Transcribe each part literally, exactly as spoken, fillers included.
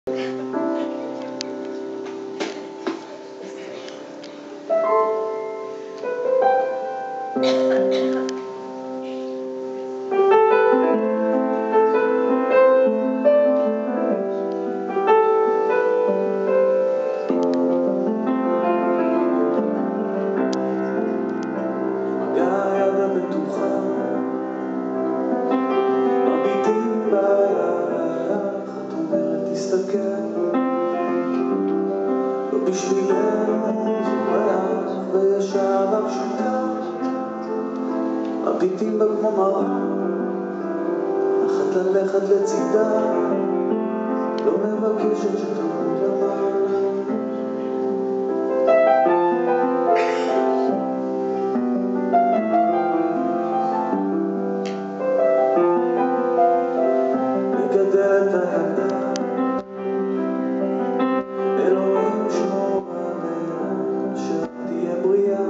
בשבילנו זו ריח וישרה פשוטה, מביטים בה כמו מראה, אחת ללכת לצידה, לא מבקשת שתמות למעלה. מגדל את הילדה, אלוהים שמור עליה, שתהיה בריאה,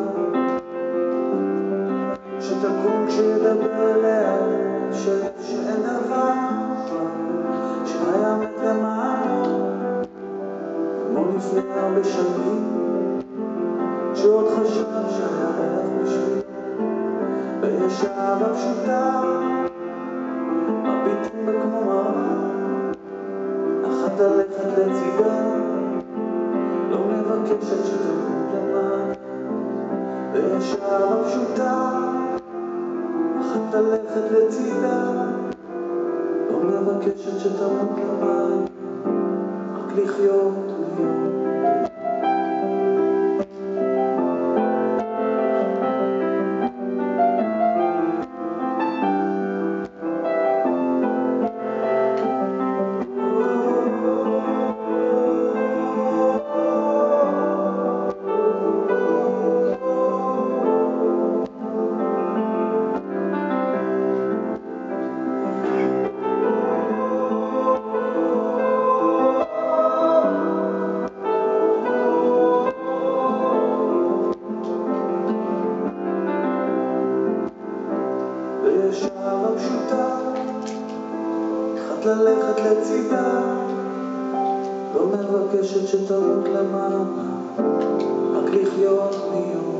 שתקום כשידבר אליה, שאין דבר שהיה מת למענו, כמו לפני הרבה שנים, שעוד חשב שהיה ריח בשביל, ויש אהבה פשוטה, מביטים בה כמו מראה, אחת ללכת לצידה, לא מבקשת שתמות למעלה, ויש אהבה פשוטה, אחת ללכת לצידה, לא מבקשת שתמות למעלה, רק לחיות ולהיות. ויש אהבה פשוטה, אחת ללכת לצידה, לא מבקשת שתמות למעלה, רק לחיות מיום